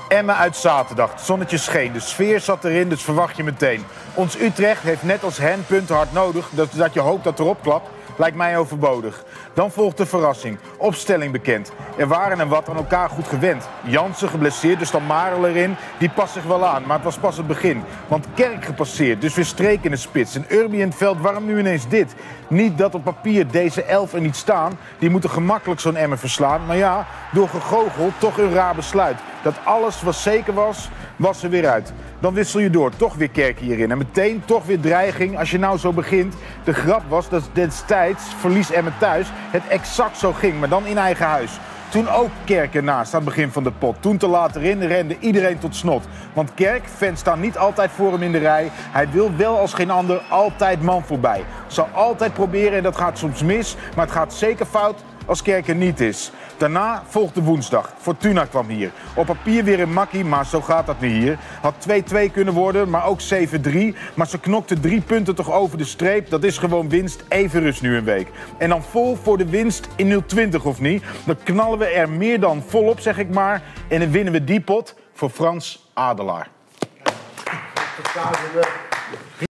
Emmen uit zaterdag. Het zonnetje scheen, de sfeer zat erin, dus verwacht je meteen. Ons Utrecht heeft net als hen punten hard nodig, dat je hoopt dat erop klapt. Lijkt mij overbodig. Dan volgt de verrassing. Opstelling bekend. Er waren en wat aan elkaar goed gewend. Jansen geblesseerd, dus dan Marel erin. Die past zich wel aan, maar het was pas het begin. Want Kerk gepasseerd, dus weer streek in de spits. En Urbi in het veld, waarom nu ineens dit? Niet dat op papier deze 11 er niet staan. Die moeten gemakkelijk zo'n Emmen verslaan. Maar ja, door gegoochel toch een raar besluit. Dat alles wat zeker was, was er weer uit. Dan wissel je door, toch weer Kerk hierin. En meteen toch weer dreiging als je nou zo begint. De grap was dat destijds, verlies Emmen thuis, het exact zo ging, maar dan in eigen huis. Toen ook Kerk ernaast aan het begin van de pot. Toen te laat erin rende iedereen tot snot. Want Kerk, fans staan niet altijd voor hem in de rij. Hij wil wel als geen ander altijd man voorbij. Zal altijd proberen en dat gaat soms mis. Maar het gaat zeker fout als Kerk er niet is. Daarna volgde woensdag. Fortuna kwam hier. Op papier weer een makkie, maar zo gaat dat nu hier. Had 2-2 kunnen worden, maar ook 7-3. Maar ze knokte 3 punten toch over de streep. Dat is gewoon winst. Even rust nu een week. En dan vol voor de winst in 0-20 of niet. Dan knallen we er meer dan volop, zeg ik maar. En dan winnen we die pot voor Frans Adelaar.